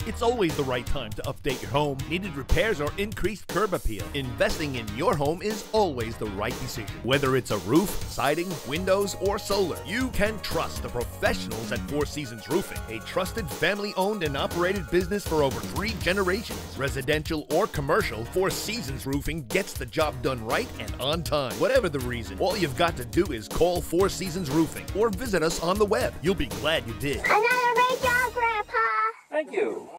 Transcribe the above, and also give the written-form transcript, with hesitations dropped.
It's always the right time to update your home, needed repairs, or increased curb appeal. Investing in your home is always the right decision. Whether it's a roof, siding, windows, or solar, you can trust the professionals at Four Seasons Roofing, a trusted family-owned and operated business for over 3 generations. Residential or commercial, Four Seasons Roofing gets the job done right and on time. Whatever the reason, all you've got to do is call Four Seasons Roofing or visit us on the web. You'll be glad you did. Another great job, Grandpa! Thank you.